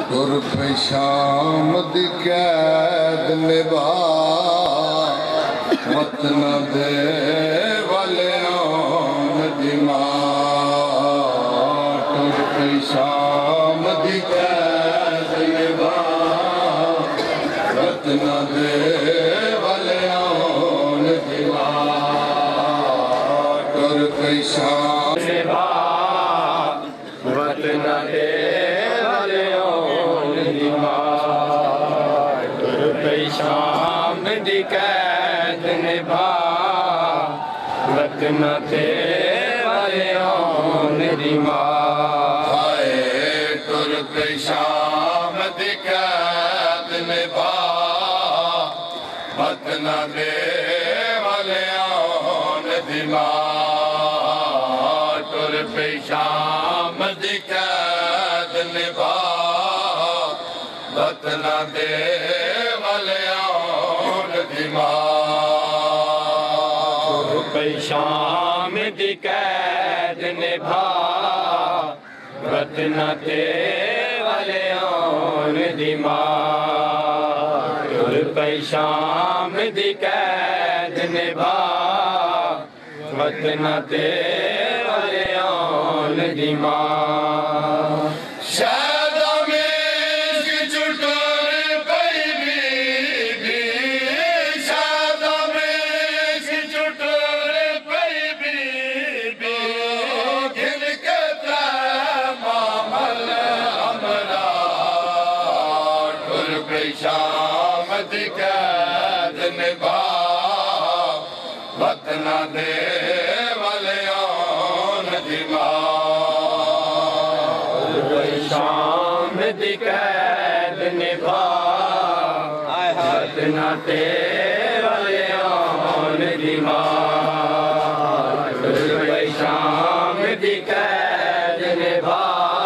तुर पे शाम दी कैद निभा वतन दे वालियां दिमा। तुर पे शाम दी कैद निभा वतन दे वालियां दिमा। तुर पे शाम निभा वतन दे शाम दी कैद निभा वतन ते वालियां दिमा। हाय तुर पे शाम दी कैद निभा वतन दे वालियां दिमा। तुर पे शाम दी कैद निभा वतन दे शाम दी कैद निभा वतन ते वालियां दिमा। तुर पे शाम दी कैद निभा वतन ते वालियां दिमा। शाम दी कैद निभा वतन दे वालियां दिमा। शाम दी कैद निभा वतन ते वालियां दिमा। शाम दी कैद निभा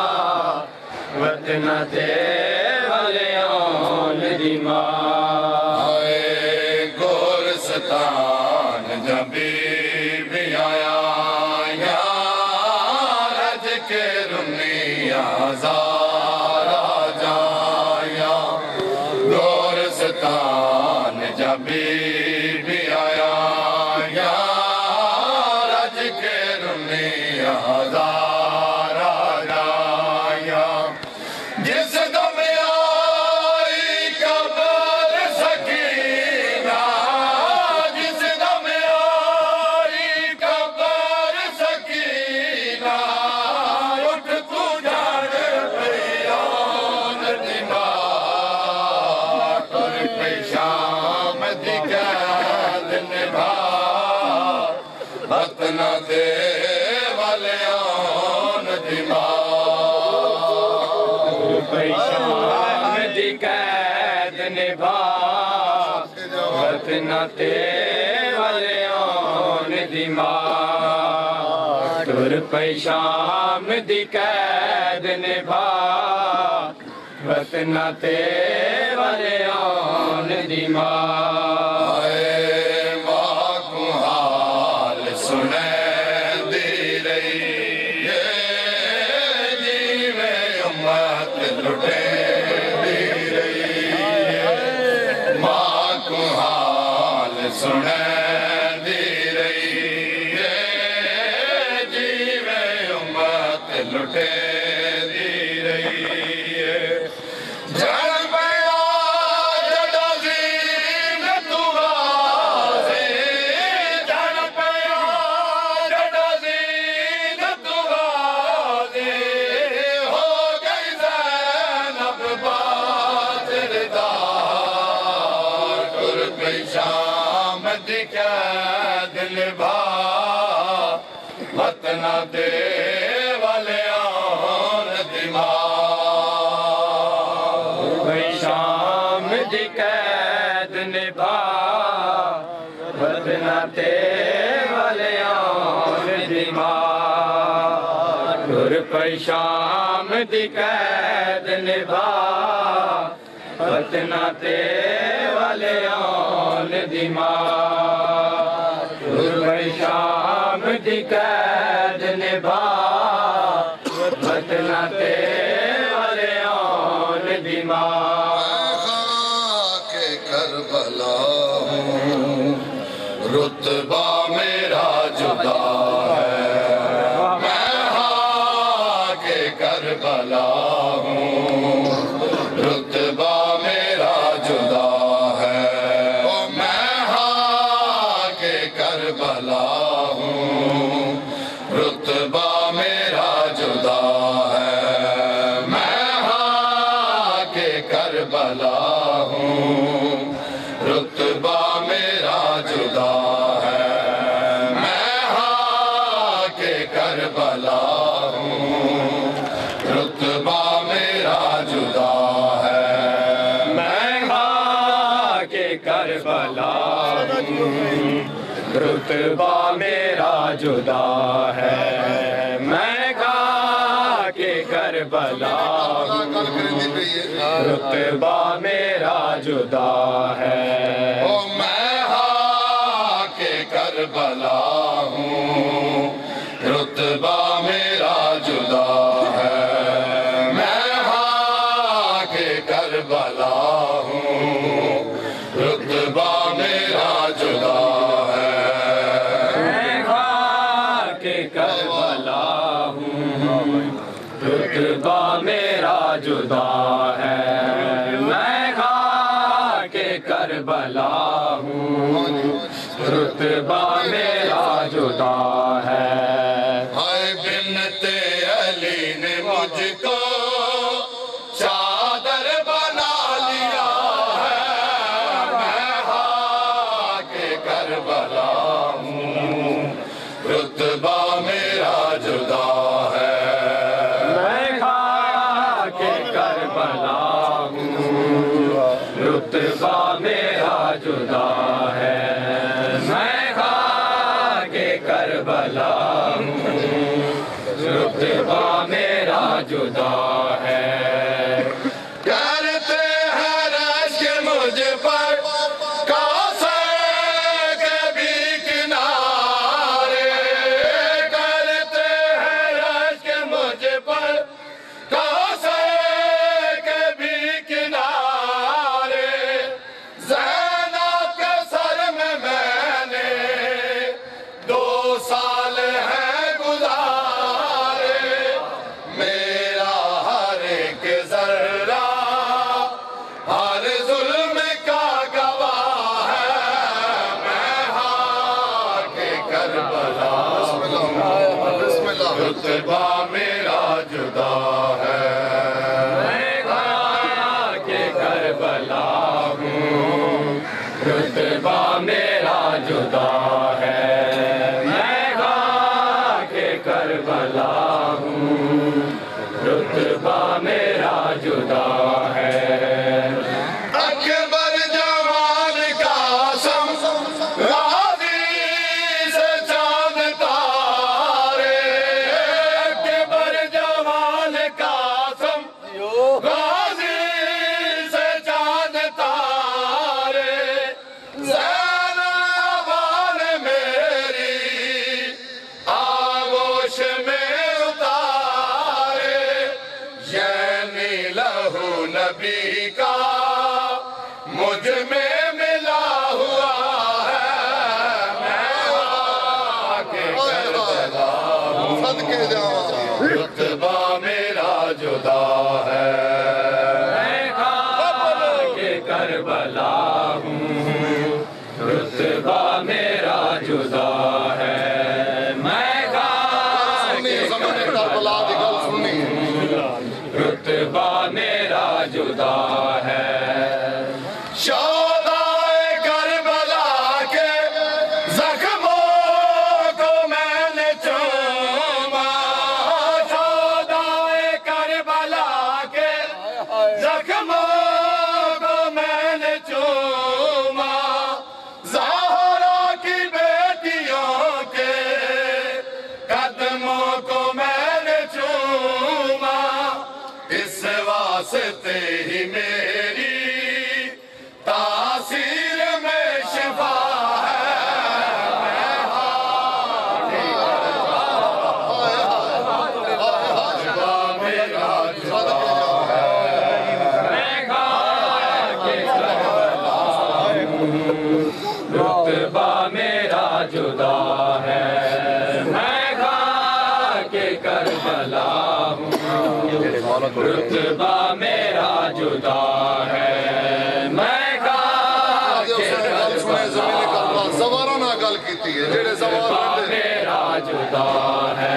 वतन ते दिमा। गोरस्तान जबी भी आया रज के रुनिया ज़ारा जाया। गोरस्तान जबी भी आया रज के रुनिया ज़ारा जाया। जिस वतन दे वालियां दिमा। शाम दी कैद निभा वतन ते वालियां दिमा। तुर पे शाम दी कैद निभा वतन ते वालियां दिमा। सुन दी रही जीवे उम्मत लुटे दी रही। जन पया जड़ा ज़ीन तुवाज़े जन पया जड़ा ज़ीन तुवाज़े हो गई ज़ैनब बाज़रदार। तुर पे शाम दी कैद निभा वतन दे वालियां दिमा। शाम दी कैद निभा वतन ते वालियां दिमा। तुर पे शाम दी कैद निभा वतन ते वालियां दिमा। तुर पे शाम दी कैद निभा वतन ते वालियां जुदा, के करबला हूँ, रुतबा मेरा जुदा है। मैं के करबला हूँ, रुतबा मेरा जुदा है। मैं के करबला हूँ, रुतबा मेरा जुदा है। मैं के करबला हूँ, रुतबा मेरा जुदा है। मैं के करबला हूँ, रुतबा मेरा जुदा है। मैं के करबला हूँ, रुतबा मेरा जुदा है। मैं के करबला हूँ, रुतबा मेरा जुदा है। ओ मैं के करबला हूँ, रुतबा मेरा जुदा है। मैं के करबला हूँ, रुतबा मेरा जुदा है। मैं के करबला हूँ, रुतबा मेरा जुदा है। मैं के करबला हूँ, रुतबा मेरा जुदा है। हाय बिन्नते अली ने मुझको चादर बना लिया है। मैं के करबला हूँ, रुतबा मेरा जुदा है। मैं के करबला हूँ, रुतबा मेरा जुदा है। मैं के करबला हूँ, रुतबा मेरा जुदा है। करते हैं रश्क मुझ पर कौसर के भी किनारे। करते हैं रश्क मुझ पर कौसर के भी किनारे। ज़ैनब के सर में मैंने 2 साल हैं गुजारे। मेरा हर एक जर्रा हर जुल्म का गवाह है। मैं के करबला रुतबा मेरा जुदा है। मैं के करबला हूँ, रुतबा मेरा जुदा है। मैं के करबला हूँ, रुतबा मेरा जुदा है। अकबर जवान कासम गाजी से चांद तारे। अकबर जवान कासम गाजी से चांद तारे। ज़ैनब ने मेरी आगोश में उतारे। ये लहू नबी का मुझ में मिला हुआ है। मैं के करबला हूँ, सदके जावा, रुतबा मेरा जुदा है। मैं के करबला हूँ, रुतबा मेरा जुदा है। मैं करबला दी गल सुनी, रुतबा मेरा जुदा है। शोदाए करबला के जख्मों को मैंने चूमा। शोदाए करबला के जख्मों को मैंने चूमा। ज़हरा की बेटियों के कदमों को मैंने चूमा। इस वास्ते ही मेरी तासीर में शिफा है। मेरा जुदा है। रुतबा मेरा जुदा है। मैं सवारा ना गल की जेड़े सवार मेरा जुदा है।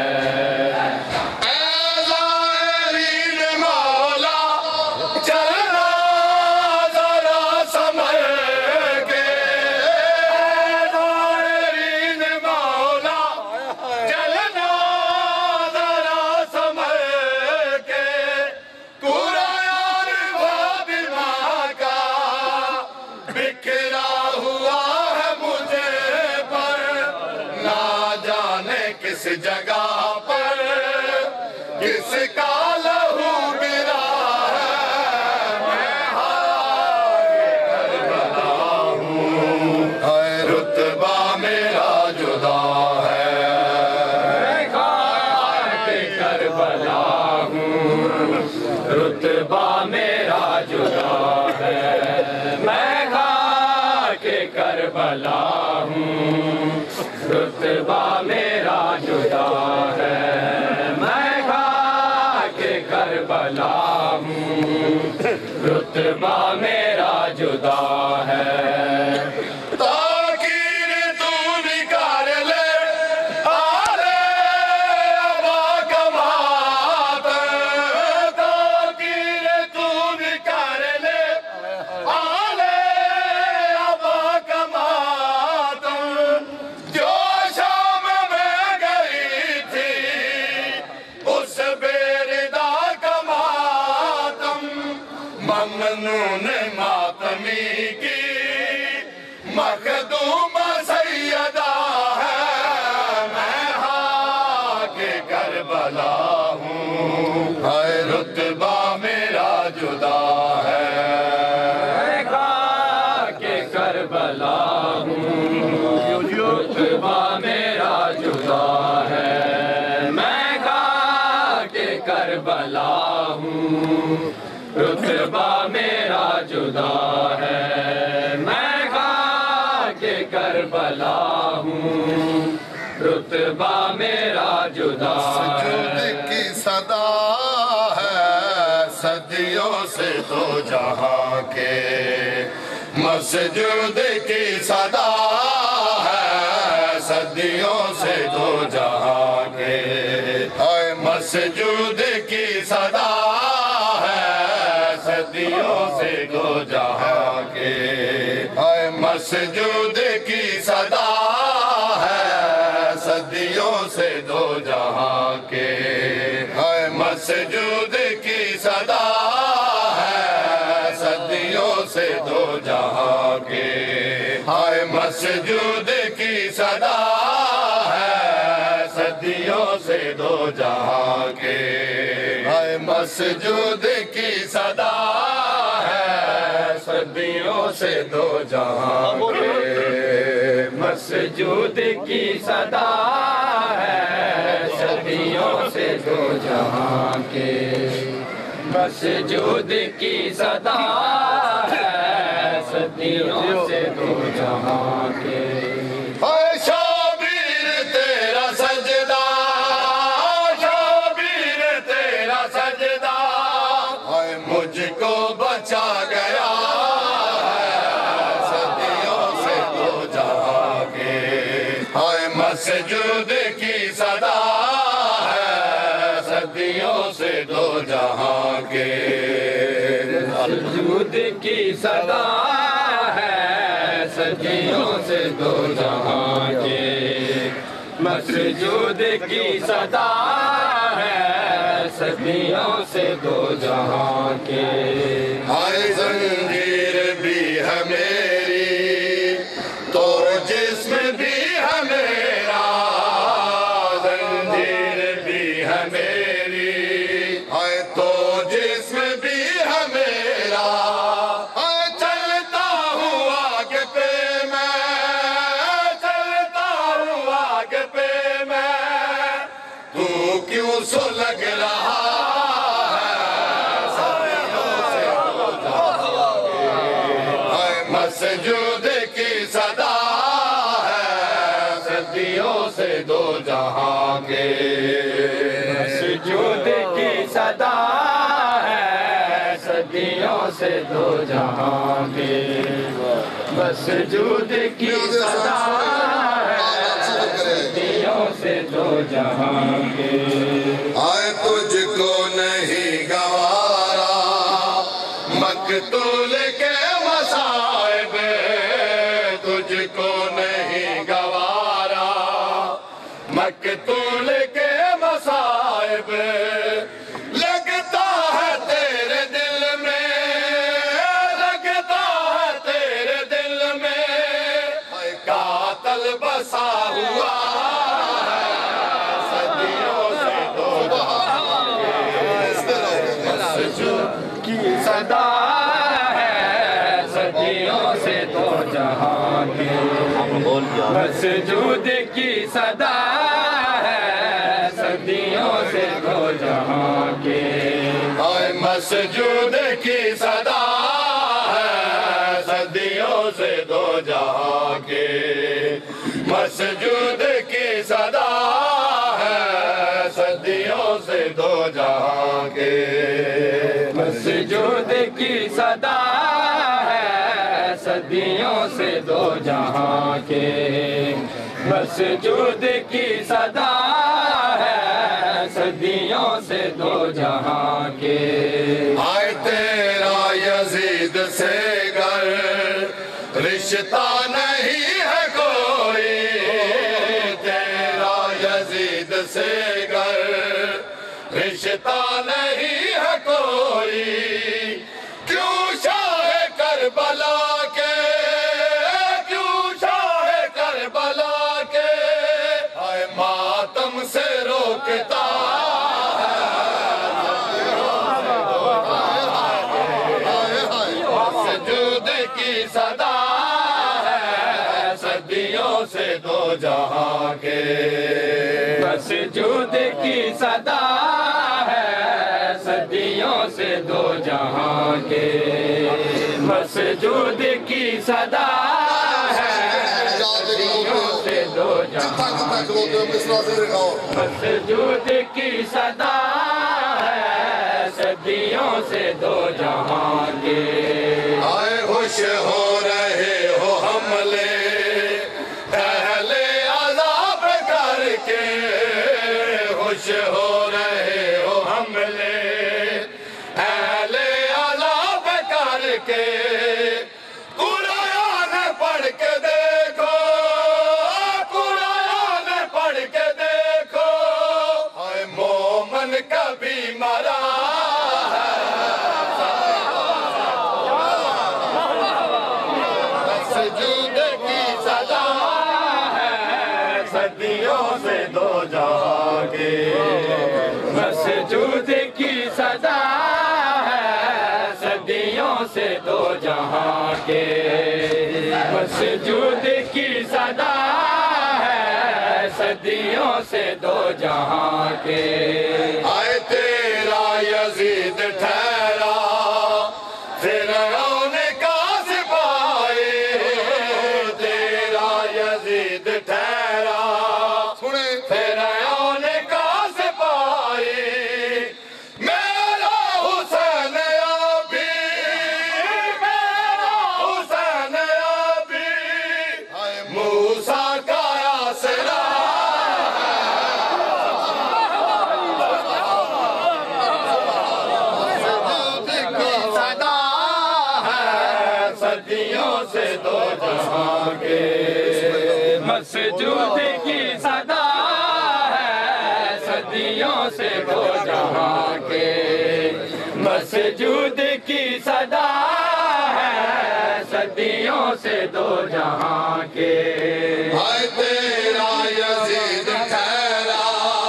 किस जगह पर किसका लहू गिरा है, मैं करबला हूँ, रुतबा मेरा जुदा है। मैं करबला हूँ, रुतबा मेरा जुदा है। मैं करबला हूँ, रुतबा मेरा जुदा है। मैं खाके करबला हूँ, रुतबा मेरा जुदा है। ताकीर तू निकाल ले आले अबा कमात, ताकीर तू निकाल ले आले अबा कमात। जो शाम में गई थी उस बेरदा कमातम, ममनून मातमी की मखदूम सैयदा है। मैं हाके करबला हूँ, हाय रुतबा मेरा जुदा है। मैं खाके करबला हूँ, रुतबा मेरा जुदा है। मैं खाके करबला हूँ, रुतबा मेरा जुदा है। मैं खाके करबला हूँ, रुतबा मेरा जुदा है। की सदा है सदियों से दो जहां के, मस्जिद की सदा है सदियों से दो जहां के। मस्जिद की सदा है सदियों से दो जहां के। मस्जिद की सदा है सदियों से दो जहां के। मस्जिद की सदा है सदियों से दो जहां के। मस्जिद की सदा है सदियों से दो जहां के। मस्जिद की सदा है सदियों से दो जहां के। मस्जिद की सदा है सदियों से दो जहां के। मस्जिद की सदा है सदियों से दो जहां के। शाबीर तेरा सजदा, शाबीर तेरा सजदा मुझको बचा गया सदियों से दो जहां के। मस्जिद की सदा है सदियों से दो जहां के। मस्जिद की सदा है सदियों से दो जहां के। मस्जिद की सदा है सदियों से दो जहां के। हाय जंजीर भी है मेरी तो जिस्म भी है मेरा, जंजीर भी है मेरी हाय तो जिस्म भी है मेरा। चलता हूँ आगे पे मैं, चलता हूँ आगे पे मैं, तू क्यों सो लग रहा मस्जिद की सदा है सदियों से दो जहां के। मस्जिद की सदा से दो जहां के मसजूद की सदा है सदियों से दो जहां के। आए तुझको नहीं गवारा मकतूल के मसाइब, तुझको नहीं गवारा मकतूल के मसाइब। लगता है तेरे दिल में, लगता है तेरे दिल में कातल बसा हुआ है सदियों से दो की सदा है सदियों से दो जहां के मसजूद की सदा है सदियों से दो जहां के। मसजूद की सदा है सदियों से दो जहां के मसजूद की सदा है सदियों से दो जहां के मसजूद की सदा है सदियों से दो जहां के मसजूद की सदा है सदियों से दो जहां के। आए तेरा यजीद से गर रिश्ता नहीं है कोई, तेरा यजीद से गर रिश्ता नहीं है कोई। क्यों शाहे करबला के, क्यों शाहे करबला के आए मातम से रोकता की सदा है सदियों से दो जहां के मसजूद की सदा है सदियों से दो जहां के मसजूद की सदा है सदियों से दो जहां मसजूद की सदा है सदियों से दो जहां के। आए खुश हो रहे हो हमले अहले अज़ाब करके, खुश हो रहे हो हमले अहले अज़ाब करके। कुरान पढ़ के देखो, कुरान पढ़ के देखो आए मोमन कभी मरा मसजूद की सदा है सदियों से दो जहां के मसजूद की सदा है सदियों से दो जहां के मसजूद की सदा है सदियों से दो जहां के। आए तेरा यजीद ठहरा फिरौन का सिपाही, तेरा यजीद ठहरा सुने फिरौन का सिपाही। मेरा हुसैन अभी, मेरा हुसैन अभी मूसा का आसरा सदियों से दो जहां के मसजूद की सदा है सदियों से दो जहां के मसजूद की सदा है सदियों से दो जहां के। आए तेरा यजीद ठहरा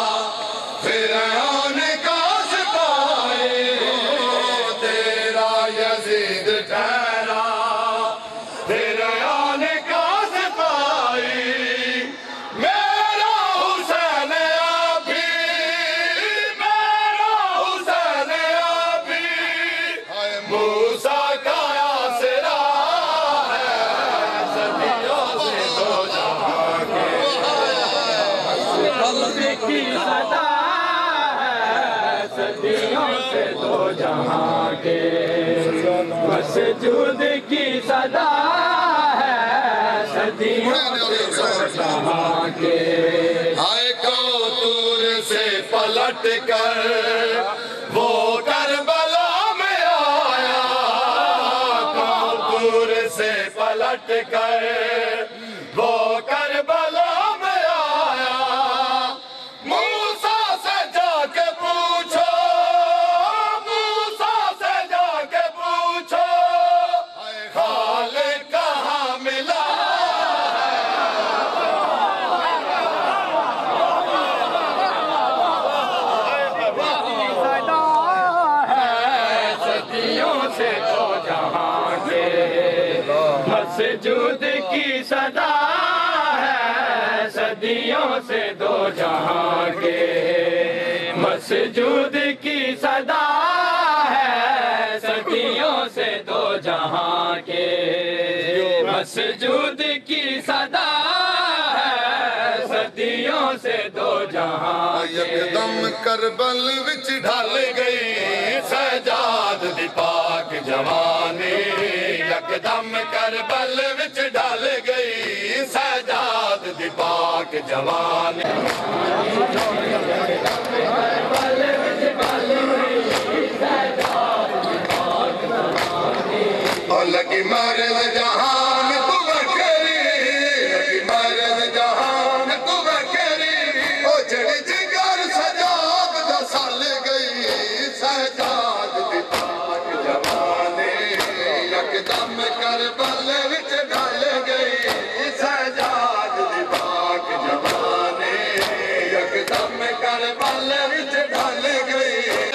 फिरौन का सिपाही, तेरा यजीद ठहरा फिरौन का सिपाही। मेरा हुसैन अभी, मेरा हुसैन अभी मूसा का आसरा है सदियों से दो जहां के की सदा है सदियों से दो जहां के मसजूद की सदा है सदियों से जहां के। आए कौतूर से पलट कर वो करबला में आया, कौतूर से पलट कर वो करबला में आया। मूसा से जाके पूछो, मूसा से जाके पूछो खालिद कहाँ मिला। मसजूद की सदा है सदियों से दो जहां के। मसजूद की सदा है सदियों से दो जहां के। मसजूद की सदा है सदियों से दो जहां के। यकदम करबल विच ढल गई सजाद दी पाक जवानी। यकदम करबल विच ढल गई सजाद दी पाक जवानी। और लगी मर्द जहान तू बकरी, लगी मर्द जहान तू बकरी। ओ जड़ी जिगर सजाद दा साल गई सजाद दी पाक जवानी। यकदम करबल विच ढल गई सजाद दी पाक जवानी। यकदम करबल विच ढल गई।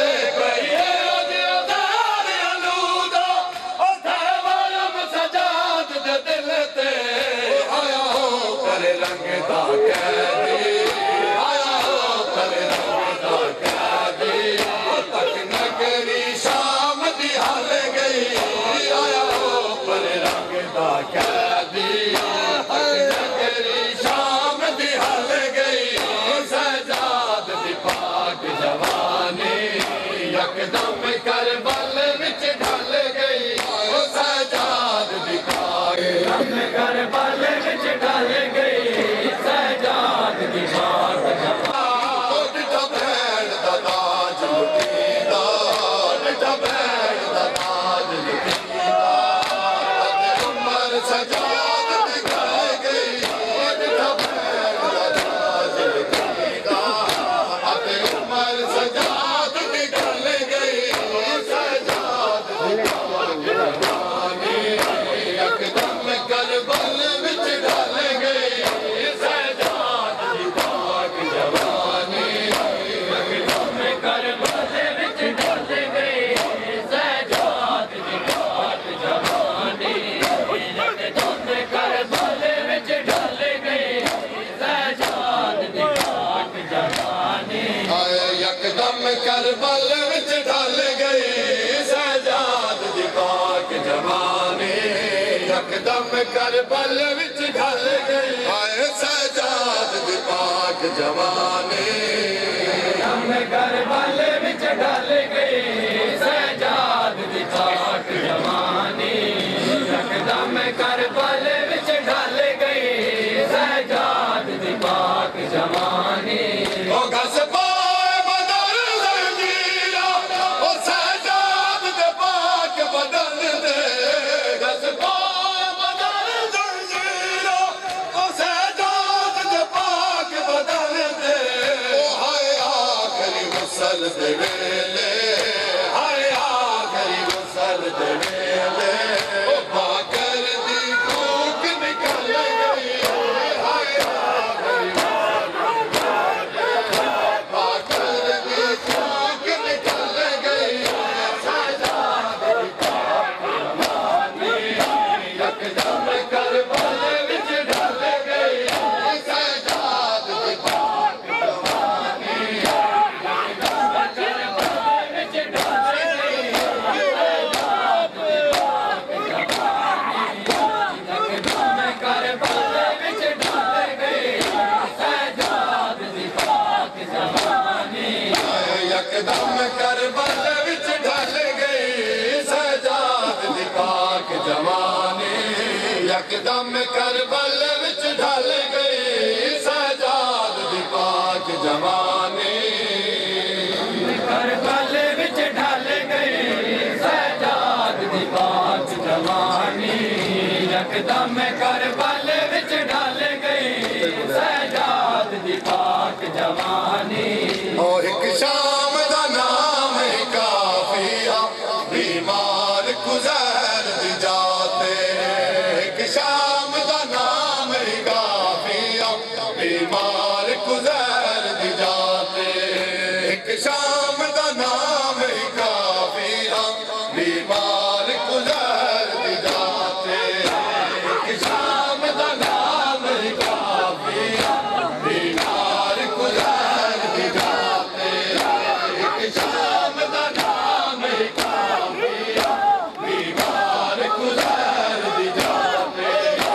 यकदम करबल विच ढल गई सजाद दी पाक। हम करबल विच ढल गई सजाद दी पाक जवानी। डिठा भैन दा ताज लुटीदा, डिठा भैन दा ताज लुटीदा। उमर सजाद दी ढल गई डिठा भैन दा ताज लुटीदा। उमर सजाद दी ढल गई सजाद दी पाक जवानी। यकदम करबल विच ढल गई सजाद दी पाक जवानी। हम करबल विच ढल गई सजाद दी पाक जवानी। हम करबल विच ढल गई सजाद दी पाक जवानी। यकदम करबल विच ढल गई सजाद दी पाक जवानी। यकदम करबल विच ढल गई सजाद दी पाक जवानी। हम करबल विच ढल गई सजाद दी पाक जवानी। यकदम करबल विच ढल गई सजाद दी पाक जवानी। ओ घस पाए बदल जंजीरा, ओ सजाद दे पाक बदल दे। घस पाए बदल जंजीरा, ओ सजाद दे पाक बदल दे। ओ हाय आखरी मुसल दे वेले, हाय आखरी मुसल दे वेले। ओ पाकर दी कूक निकल गई हाय आखरी पाकर दी कूक निकल गई सजाद दी पाक जवानी। यकदम करबल विच ढल गई सजाद दी पाक जवानी। यकदम करबल विच ढल गई सजाद दी पाक शाम दा नाम काफिया बीमार गुजर दी जाते एक शाम दा नाम काफिया बीमार गुजर दी जाते एक शाम दा नाम काफिया बीमार गुजर दी जाते एक शाम दा नाम काफिया बीमार गुजर दी जाते एक शाम दा नाम काफिया बीमार गुजर दी जाते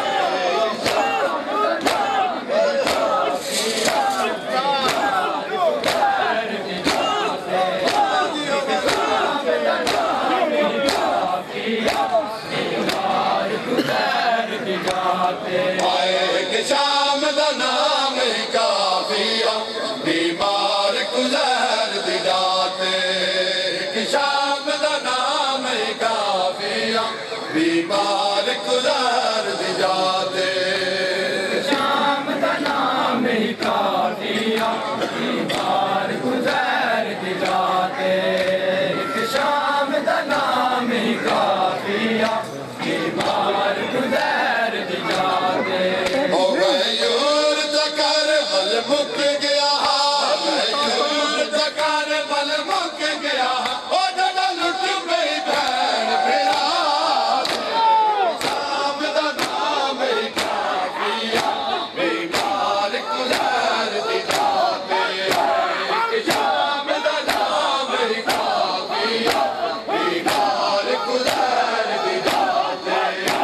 एक शाम दा नाम काफिया बीमार गुजर दी जाते एक शाम दा नाम काफिया बीमार गुजर दी जाते शाम दा नाम काफिया बीमार गुजर दी जाते एक शाम दा नाम काफिया बीमार गुजर दी जाते हो गयूर तकर बल मुक गया गयूर तकर बल मुक गया ओ डडा लुट गई भैन फिरा शाम दा नाम काफिया बीमार गुजर दी जाते एक शाम दा नाम काफिया बीमार गुजर दी जाते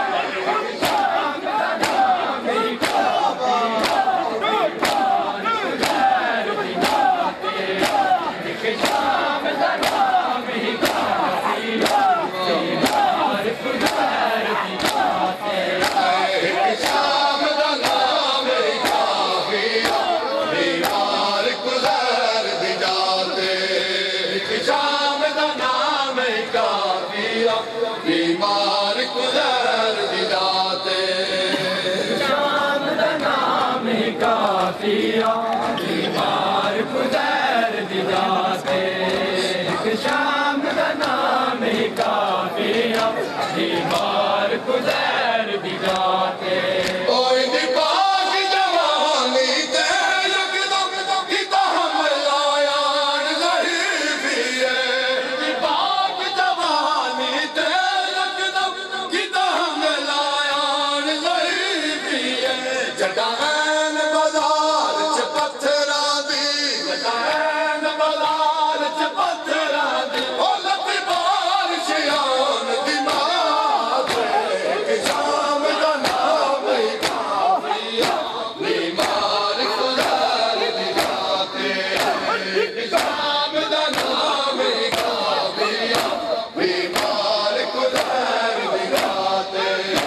एक शाम दा नाम काफिया बीमार गुजर दी जाते एक शाम दा नाम काफिया बीमार गुजर दी जाते शाम दा नाम काफिया बीमार गुजर दी जाते एक शाम दा नाम काफिया बीमार गुजर दी जाते ओए दी पाक जवानी ते यकदम किता हमला यान ज़हीफ़ी है दी पाक जवानी ते यकदम किता हमला यान ज़हीफ़ी है जटान बाज़ार च पत्थरां दी जटान बाज़ार च पत्थरां दी ओ लती बारिश आन दी मात एक शाम दा नाम काफिया बीमार गुजर दी जाते एक शाम दा नाम काफिया बीमार गुजर दी जाते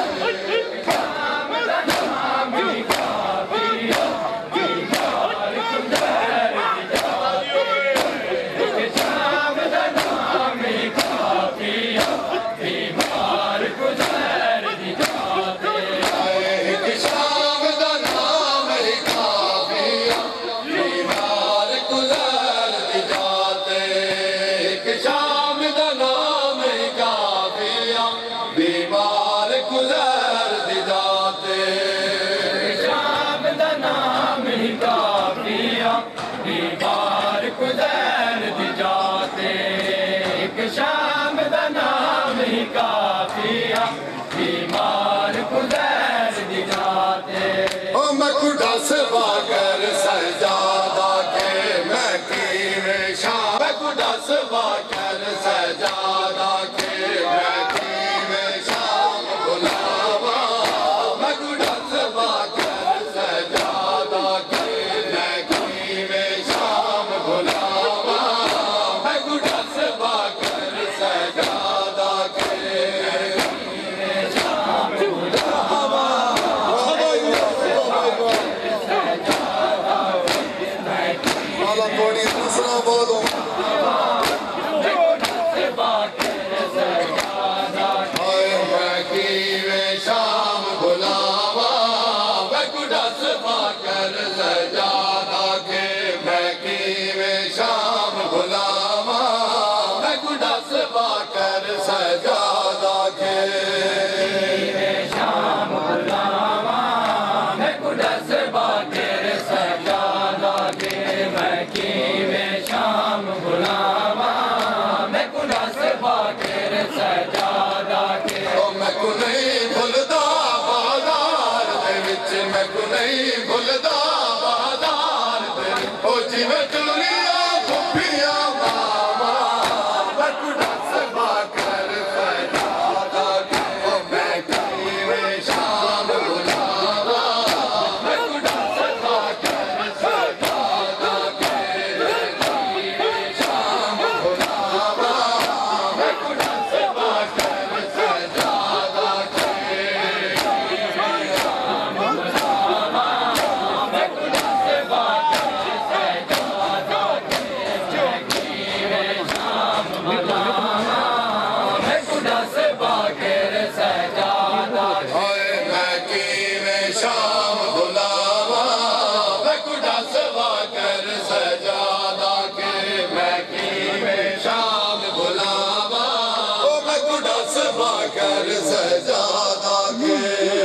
एक शाम दा नाम काफिया बीमार गुजर दी जाते एक शाम दा नाम काफिया बीमार गुजर दी जाते शाम दा नाम काफिया बीमार गुजर दी जाते एक शाम दा नाम काफिया बीमार गुजर दी जाते ओ मैं कुडस वाकर सजादा के मैं कीवे शाम मैं कुडस वाकर सजादा के मैं कीवे शाम बुलावा मैं कुडस वाकर सजादा के मैं कीवे शाम बुलावा मैं कुडस वाकर सजादा के माला कोनी दूसरा बोलो हाय मैं कीवे शाम बुलावा मैं कुडस वाकर सजादा के मैं कीवे शाम गुलामा मैं गुडा सवा कर सजादा के शाम गुलामा मैं गुडा सवा कर सजादा के मैं की वे शाम गुलामा मैं गुडा सवा कर सजादा के ओ मैं को नहीं भुलदा बाजार दे विच मैं को नहीं भुलदा बाजार दे ओ जिवें दुनिया फुफिया मामा मैं गुडा सवा कर सजादा के ओ मैं की वे शाम गुलामा मैं गुडा सवा कर सजादा के शाम गुलामा मैं गुडा सवा कर सजादा के मैं गुडा सवा कर सजादा ओए मैं की में शाम गुलामा मैं गुडा सवा कर सजादा के मैं की में शाम गुलामा ओ मैं गुडा सवा कर सजादा के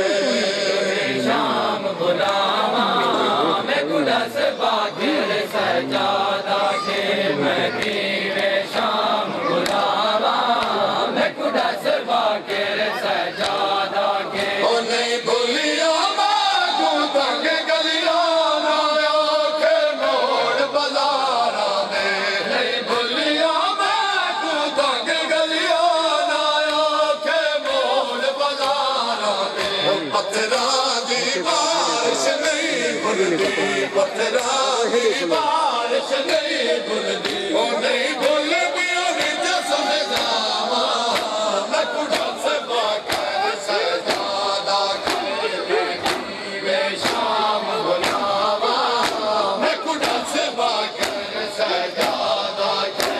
शाम गुलामा मैं गुडा सवा कर सजादा के मैं की वे शाम गुलामा मैं गुडा सवा कर सजादा के ओ नहीं भूलिया मैं को तंग गलियां ना आखे मोड़ बाजारा में नहीं भूलिया मैं को तंग गलियां ना आखे मोड़ बाजारा में पत्थरां दी बारिश नहीं भुलदी पत्थरां दी बारिश नहीं भुलदी ओ नहीं भुलदी ओ जसम जावा मैं गुडा सवा कर सजादा के वे शाम गुलामा मैं गुडा सवा कर सजादा के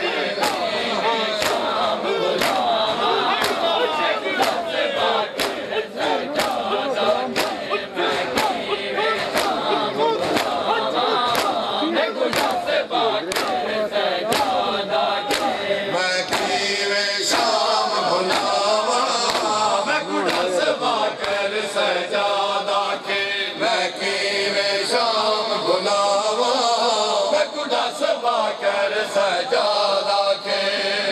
मैं गुडा सवा कर सजादा के मैं की वे शाम गुलामा मैं गुडा सवा कर सजादा के मैं की वे शाम गुलामा मैं गुडा सवा कर सजादा के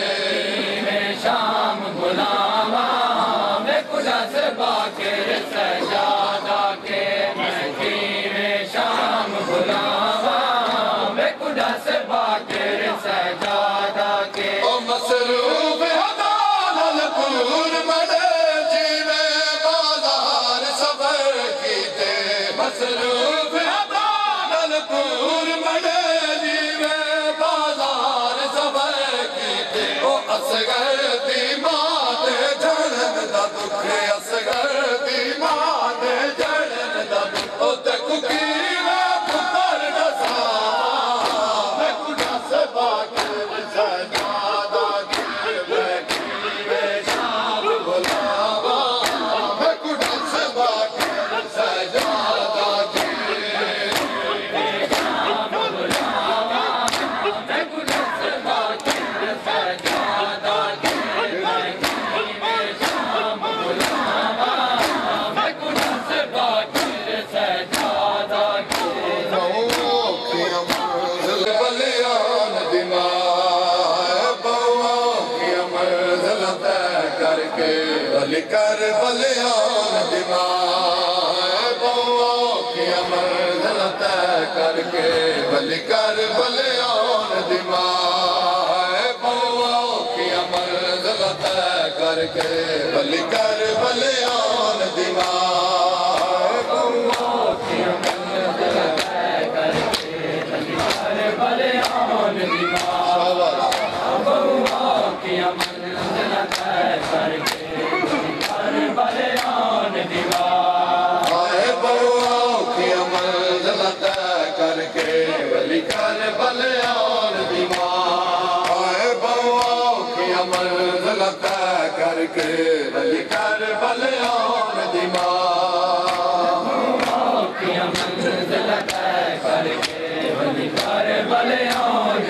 शाम गुलामा मैं गुडा सवा कर सजादा के मैं की वे शाम गुलामा मैं गुडा सवा कर सजादा के ओ मसरूफ हदाल पुर मरे जीवे बाजार सबर कीते मसरूफ हदाल पुर मरे जीवे बाजार सबर कीते ओ असगर दी मात जड़न दा दुख असगर दी मात जड़न दा दुख ओ तक की पुत्र दसावा मैं गुडा सवा कर सजादा के मैं की वे शाम गुलामा मैं गुडा सवा कर सजादा के मैं गुडा सवा कर सजादा के मैं की वे शाम गुलामा मैं गुडा सवा कर सजादा के बलियान दिमाग की मंजिल तय करके बलि कर बलियान दिमाग की मंजिल तय करके बलि कर बलियान दिमाग की मंजिल तय करके बलि कर बलियान दिमाग भले आन दीवार की मंजिल तय करके भले आन दीवार आए बउआ की मंजिल तय करके बलि कर बलियान दिमाग आए बउआ की मंजिल तय करके बलि कर बलियान दिमाग की मंजिल तय करके भले आन दीवार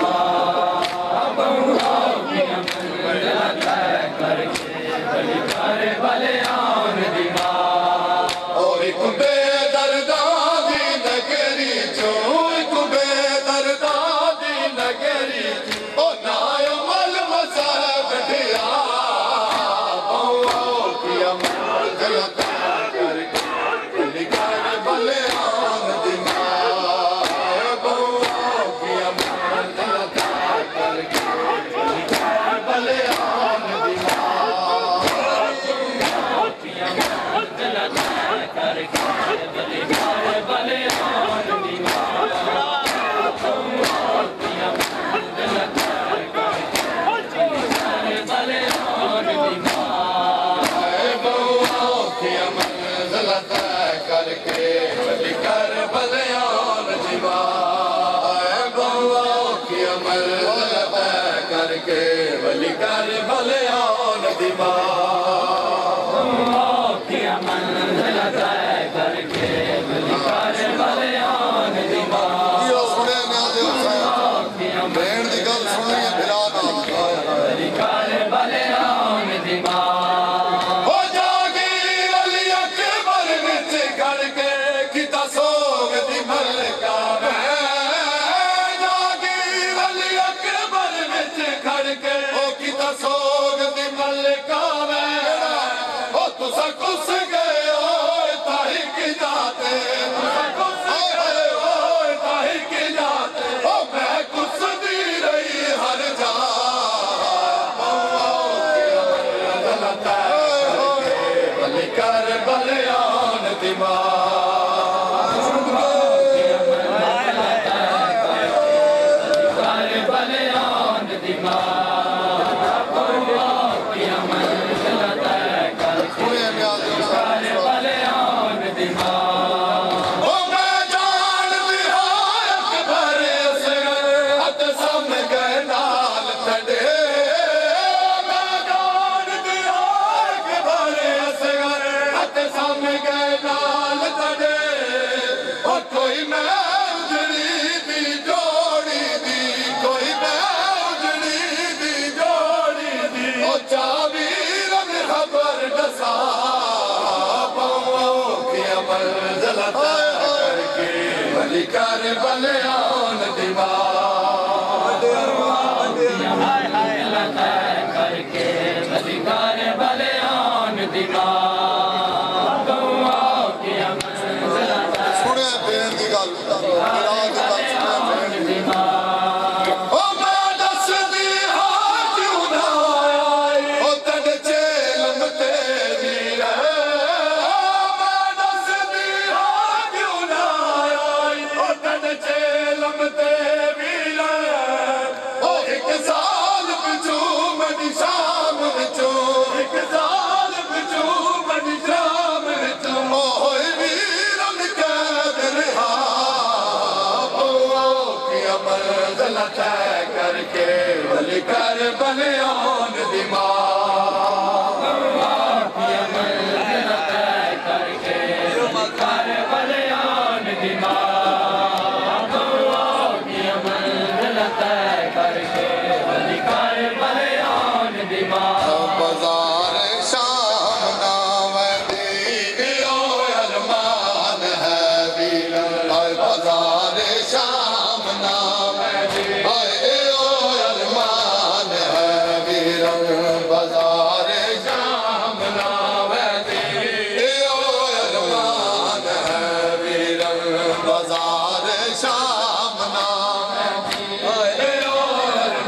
बाजार शाम नाम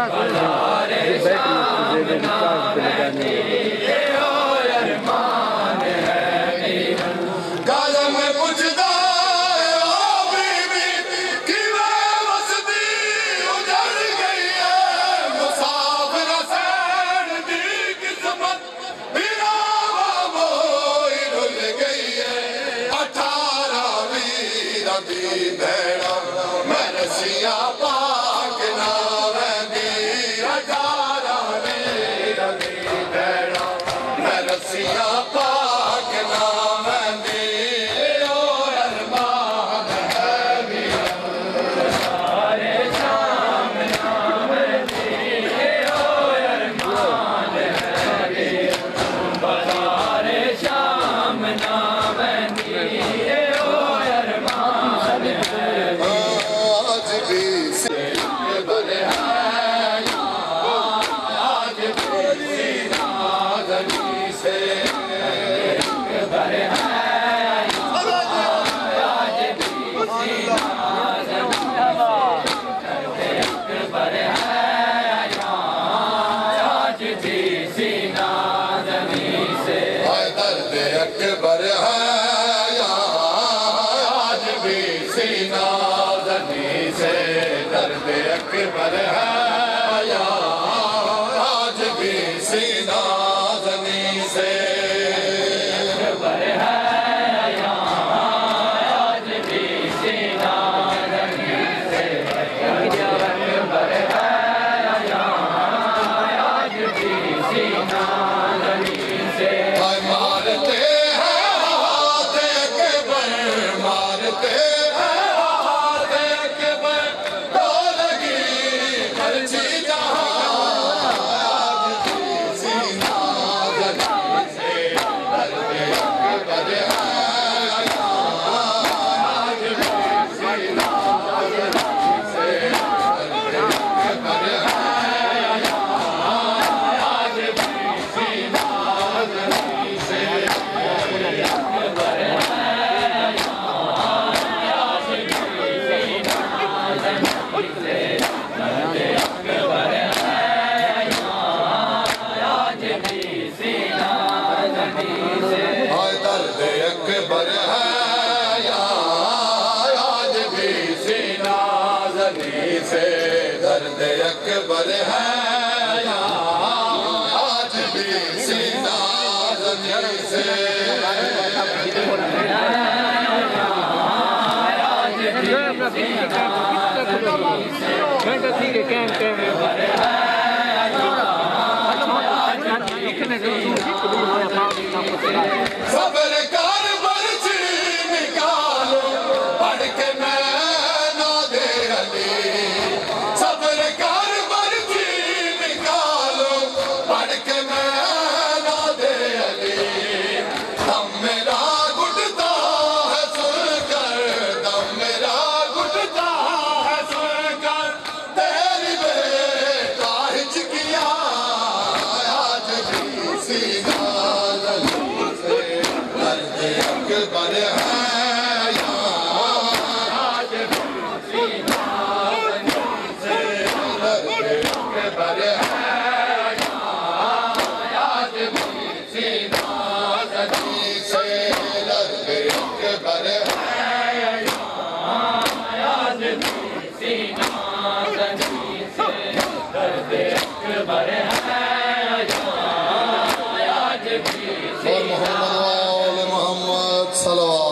मोहम्मद सल्लल्लाहु